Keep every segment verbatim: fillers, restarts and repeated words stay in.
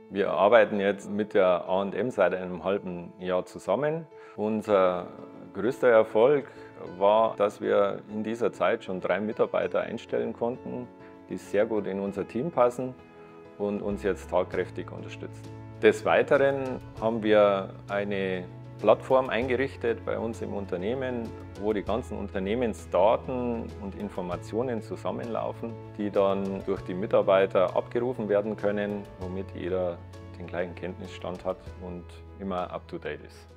Wir arbeiten jetzt mit der A und M seit einem halben Jahr zusammen. Unser größter Erfolg war, dass wir in dieser Zeit schon drei Mitarbeiter einstellen konnten, die sehr gut in unser Team passen und uns jetzt tatkräftig unterstützen. Des Weiteren haben wir eine Plattform eingerichtet bei uns im Unternehmen, wo die ganzen Unternehmensdaten und Informationen zusammenlaufen, die dann durch die Mitarbeiter abgerufen werden können, womit jeder den gleichen Kenntnisstand hat und immer up-to-date ist.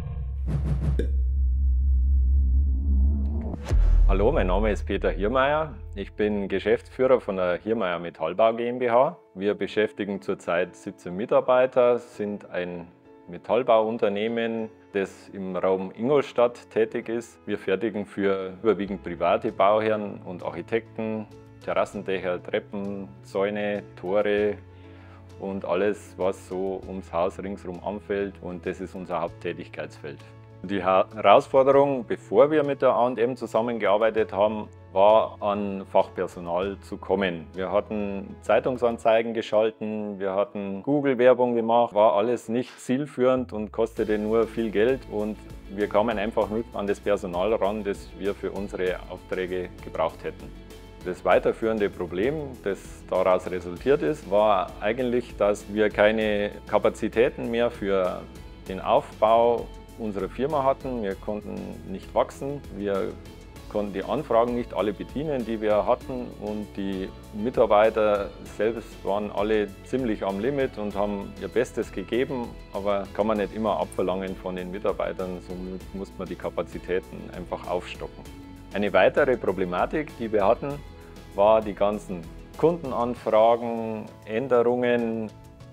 Hallo, mein Name ist Peter Hiermeier. Ich bin Geschäftsführer von der Hiermeier Metallbau GmbH. Wir beschäftigen zurzeit siebzehn Mitarbeiter, sind ein Metallbauunternehmen, das im Raum Ingolstadt tätig ist. Wir fertigen für überwiegend private Bauherren und Architekten Terrassendächer, Treppen, Zäune, Tore und alles, was so ums Haus ringsherum anfällt, und das ist unser Haupttätigkeitsfeld. Die Herausforderung, bevor wir mit der A und M zusammengearbeitet haben, war, an Fachpersonal zu kommen. Wir hatten Zeitungsanzeigen geschalten, wir hatten Google-Werbung gemacht, war alles nicht zielführend und kostete nur viel Geld, und wir kamen einfach nicht an das Personal ran, das wir für unsere Aufträge gebraucht hätten. Das weiterführende Problem, das daraus resultiert ist, war eigentlich, dass wir keine Kapazitäten mehr für den Aufbau unserer Firma hatten. Wir konnten nicht wachsen, wir konnten die Anfragen nicht alle bedienen, die wir hatten, und die Mitarbeiter selbst waren alle ziemlich am Limit und haben ihr Bestes gegeben, aber kann man nicht immer abverlangen von den Mitarbeitern, somit musste man die Kapazitäten einfach aufstocken. Eine weitere Problematik, die wir hatten, war die ganzen Kundenanfragen, Änderungen,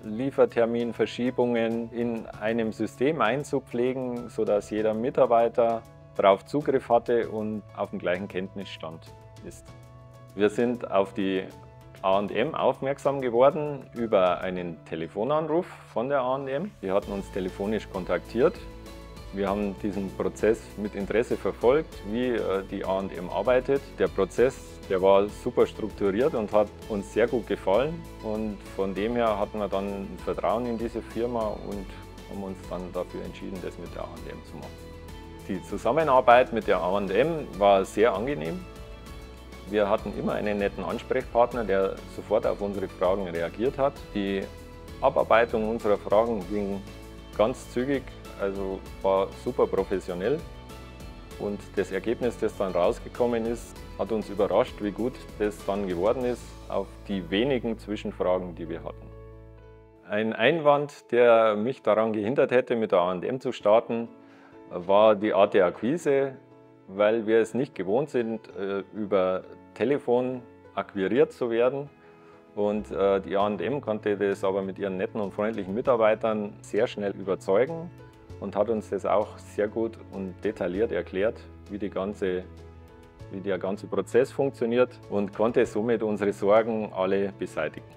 Lieferterminverschiebungen in einem System einzupflegen, sodass jeder Mitarbeiter darauf Zugriff hatte und auf dem gleichen Kenntnisstand ist. Wir sind auf die A und M aufmerksam geworden über einen Telefonanruf von der A und M. Die hatten uns telefonisch kontaktiert. Wir haben diesen Prozess mit Interesse verfolgt, wie die A und M arbeitet. Der Prozess, der war super strukturiert und hat uns sehr gut gefallen, und von dem her hatten wir dann Vertrauen in diese Firma und haben uns dann dafür entschieden, das mit der A und M zu machen. Die Zusammenarbeit mit der A und M war sehr angenehm. Wir hatten immer einen netten Ansprechpartner, der sofort auf unsere Fragen reagiert hat. Die Abarbeitung unserer Fragen ging ganz zügig, also war super professionell, und das Ergebnis, das dann rausgekommen ist, hat uns überrascht, wie gut das dann geworden ist auf die wenigen Zwischenfragen, die wir hatten. Ein Einwand, der mich daran gehindert hätte, mit der A und M zu starten, war die Art der Akquise, weil wir es nicht gewohnt sind, über Telefon akquiriert zu werden. Und die A und M konnte das aber mit ihren netten und freundlichen Mitarbeitern sehr schnell überzeugen und hat uns das auch sehr gut und detailliert erklärt, wie, die ganze, wie der ganze Prozess funktioniert, und konnte somit unsere Sorgen alle beseitigen.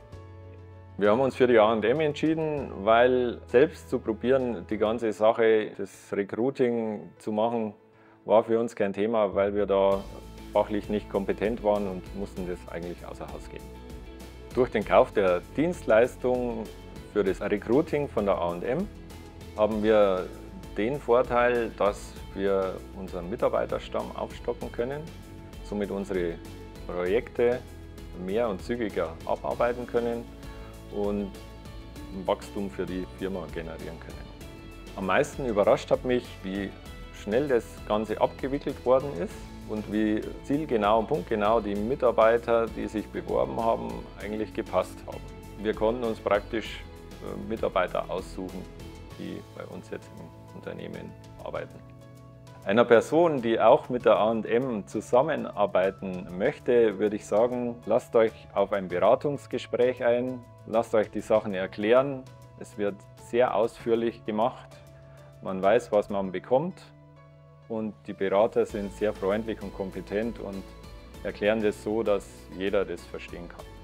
Wir haben uns für die A und M entschieden, weil selbst zu probieren, die ganze Sache, das Recruiting zu machen, war für uns kein Thema, weil wir da fachlich nicht kompetent waren und mussten das eigentlich außer Haus geben. Durch den Kauf der Dienstleistung für das Recruiting von der A und M haben wir den Vorteil, dass wir unseren Mitarbeiterstamm aufstocken können, somit unsere Projekte mehr und zügiger abarbeiten können und ein Wachstum für die Firma generieren können. Am meisten überrascht hat mich, wie schnell das Ganze abgewickelt worden ist und wie zielgenau und punktgenau die Mitarbeiter, die sich beworben haben, eigentlich gepasst haben. Wir konnten uns praktisch Mitarbeiter aussuchen, die bei uns jetzt im Unternehmen arbeiten. Einer Person, die auch mit der A und M zusammenarbeiten möchte, würde ich sagen, lasst euch auf ein Beratungsgespräch ein, lasst euch die Sachen erklären. Es wird sehr ausführlich gemacht, man weiß, was man bekommt, und die Berater sind sehr freundlich und kompetent und erklären das so, dass jeder das verstehen kann.